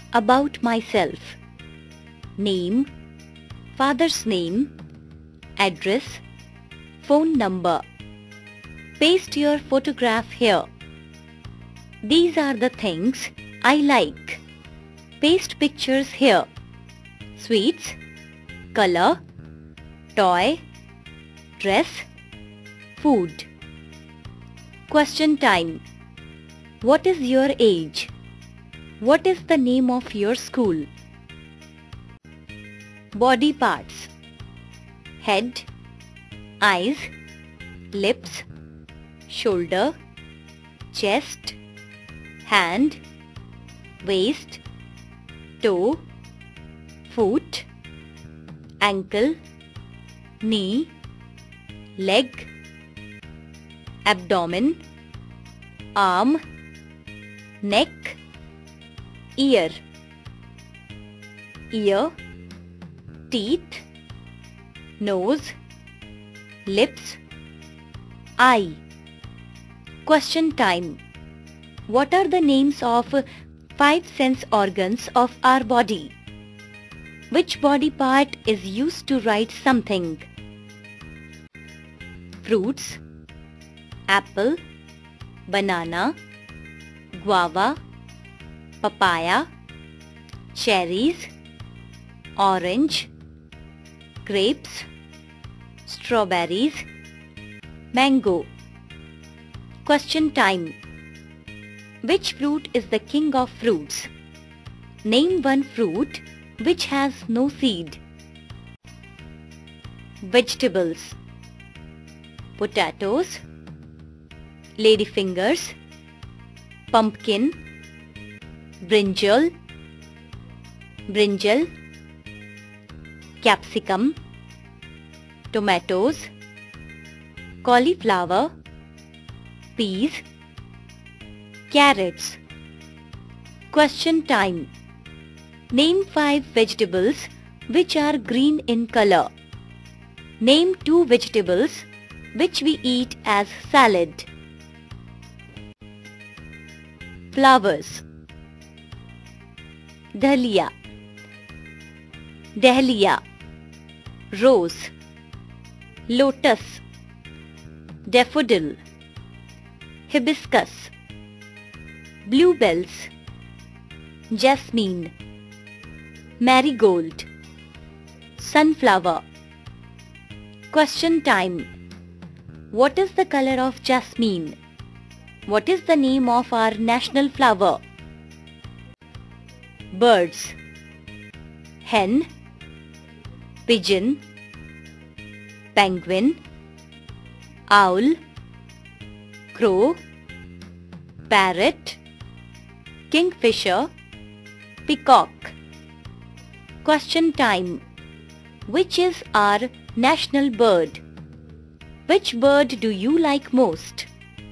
About myself. Name, father's name, address, phone number. Paste your photograph here. These are the things I like. Paste pictures here. Sweets, color, toy, dress, food. Question time. What is your age? What is the name of your school? Body parts. Head, eyes, lips, shoulder, chest, hand, waist, toe, foot, ankle, knee, leg, abdomen, arm, neck, ear, teeth, nose, lips, eye. Question time. What are the names of 5 sense organs of our body? Which body part is used to write something? Fruits, apple, banana, guava, papaya, cherries, orange, grapes, strawberries, mango. Question time. Which fruit is the king of fruits? Name one fruit which has no seed. Vegetables. Potatoes, ladyfingers, pumpkin, brinjal, capsicum, tomatoes, cauliflower, peas, carrots. Question time. Name 5 vegetables which are green in color. Name 2 vegetables which we eat as salad. Flowers. Dahlia, rose, lotus, daffodil, hibiscus, bluebells, jasmine, marigold, sunflower. Question time. What is the color of jasmine? What is the name of our national flower? Birds. Hen, pigeon, penguin, owl, crow, parrot, kingfisher, peacock. Question time. Which is our national bird? Which bird do you like most?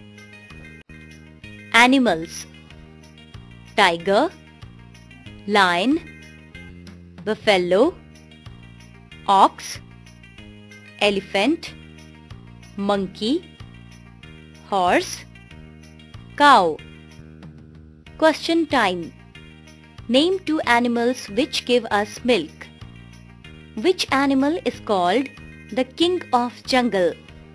Animals. Tiger, lion, buffalo, ox, elephant, monkey, horse, cow. Question time. Name 2 animals which give us milk. Which animal is called the king of jungle?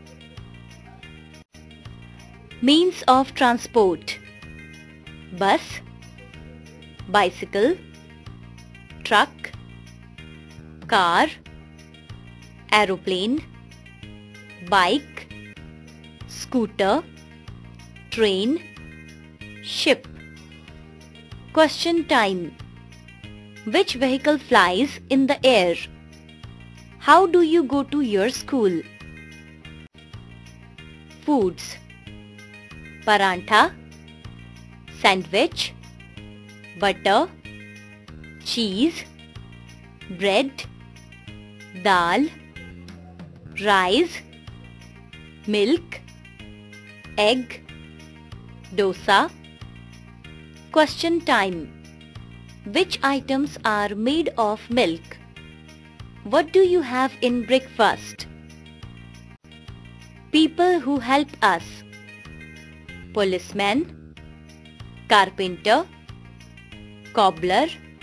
Means of transport. Bus, bicycle, truck, car, aeroplane, bike, scooter, train, ship. Question time. Which vehicle flies in the air? How do you go to your school? Foods. Parantha, sandwich, butter, cheese, bread, dal, rice, milk, egg, dosa. Question time. Which items are made of milk? What do you have in breakfast? People who help us. Policeman, carpenter, cobbler,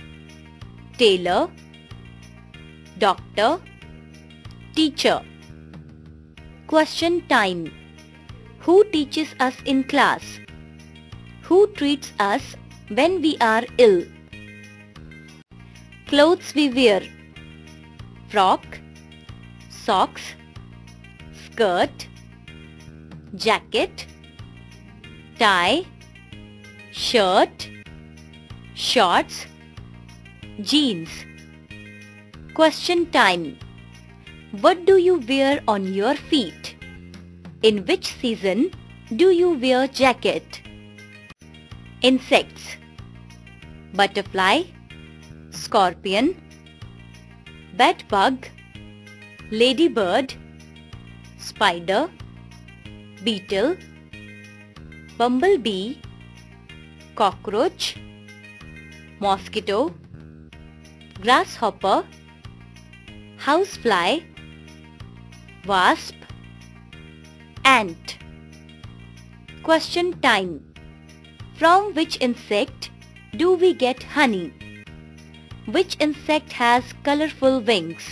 tailor, doctor, teacher. Question time. Who teaches us in class? Who treats us when we are ill? Clothes we wear. Frock, socks, skirt, jacket, tie, shirt, shorts, jeans. Question time. What do you wear on your feet? In which season do you wear jacket? Insects. Butterfly, scorpion, bedbug, ladybird, spider, beetle, bumblebee, cockroach, mosquito, grasshopper, housefly, wasp, ant. Question time. From which insect do we get honey? Which insect has colorful wings?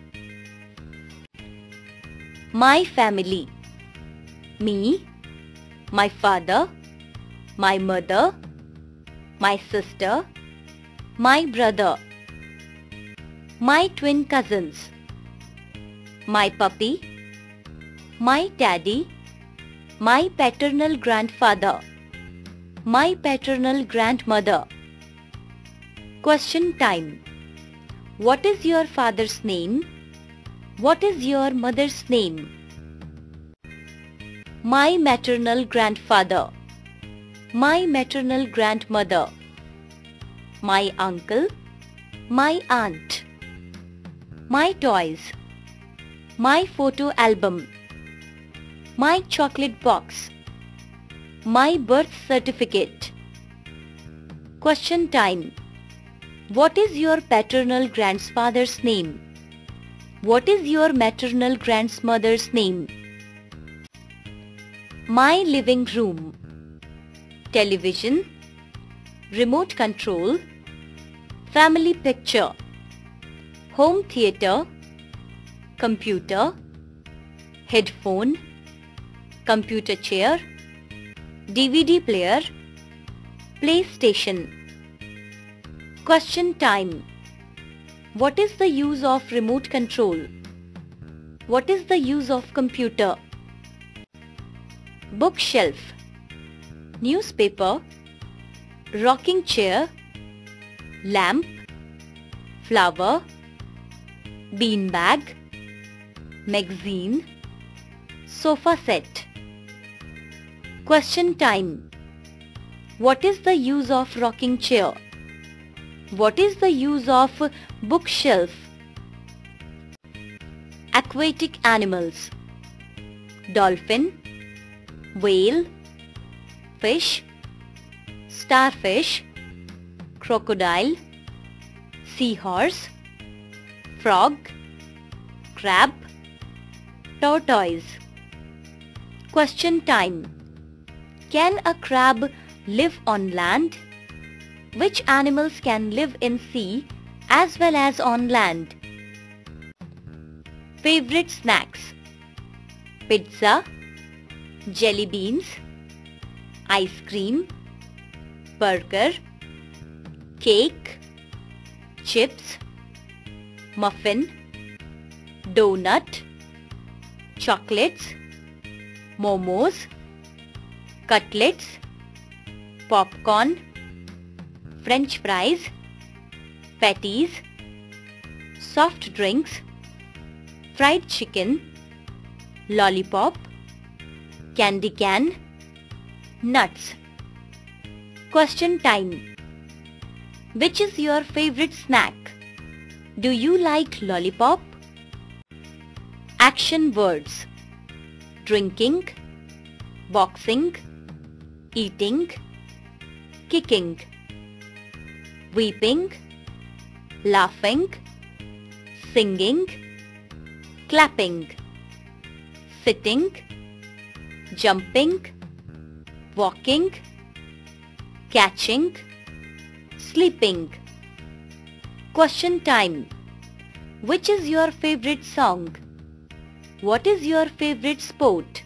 My family. Me, my father, my mother, my sister, my brother, my twin cousins, my puppy, my daddy, my paternal grandfather, my paternal grandmother. Question time. What is your father's name? What is your mother's name? My maternal grandfather, my maternal grandmother, my uncle, my aunt, my toys, my photo album, my chocolate box, my birth certificate. Question time. What is your paternal grandfather's name? What is your maternal grandmother's name? My living room. Television, remote control, family picture, home theater, computer, headphone, computer chair, DVD player, PlayStation. Question time. What is the use of remote control? What is the use of computer? Bookshelf, newspaper, rocking chair, lamp, flower, beanbag, magazine, sofa set. Question time. What is the use of rocking chair? What is the use of bookshelf? Aquatic animals. Dolphin, whale, fish, starfish, crocodile, seahorse, frog, crab, tortoise. Question time. Can a crab live on land? Which animals can live in sea as well as on land? Favorite snacks. Pizza, jelly beans, ice cream, burger, cake, chips, muffin, donut, chocolates, momos, cutlets, popcorn, French fries, patties, soft drinks, fried chicken, lollipop, candy can, nuts. Question time. Which is your favorite snack? Do you like lollipop? Action words. Drinking, boxing, eating, kicking, weeping, laughing, singing, clapping, sitting, jumping, walking, catching, sleeping. Question time. Which is your favorite song? What is your favorite sport?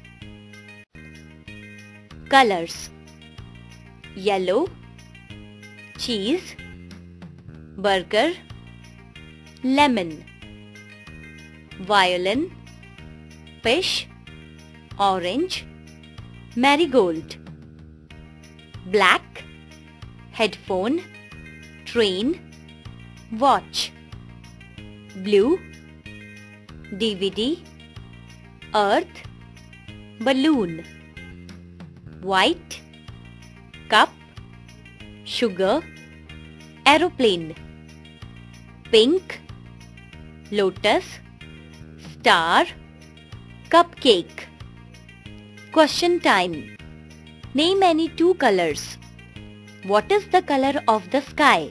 Colors. Yellow, cheese, burger, lemon. Violin, fish, orange, marigold. Black, headphone, train, watch. Blue, DVD, earth, balloon. White, cup, sugar, aeroplane. Pink, lotus, star, cupcake. Question time. Name any two colors. What is the color of the sky?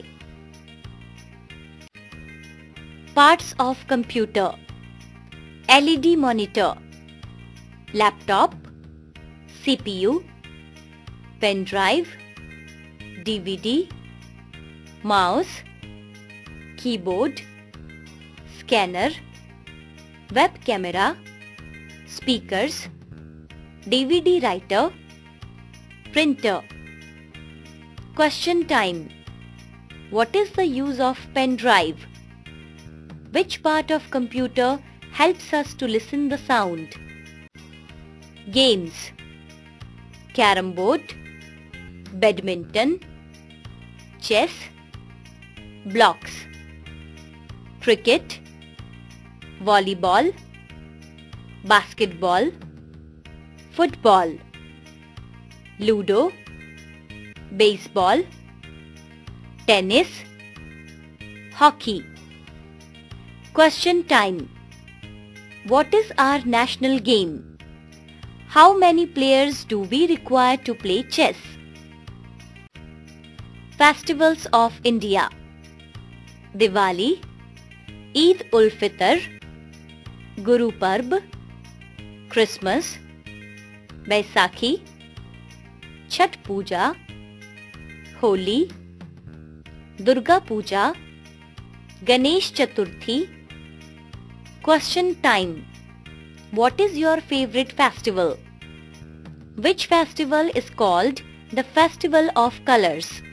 Parts of computer. LED monitor, laptop, CPU, pen drive, DVD, mouse, keyboard, scanner, web camera, speakers, DVD writer, printer. Question time. What is the use of pen drive? Which part of computer helps us to listen the sound? Games. Carrom board, badminton, chess, blocks. Cricket, volleyball, basketball, football. Ludo, baseball, tennis, hockey. Question time. What is our national game? How many players do we require to play chess? Festivals of India. Diwali, Eid-ul-Fitr, Guru Parb, Christmas, Baisakhi, Chhat Puja, Holi, Durga Puja, Ganesh Chaturthi. Question time. What is your favorite festival? Which festival is called the Festival of Colors?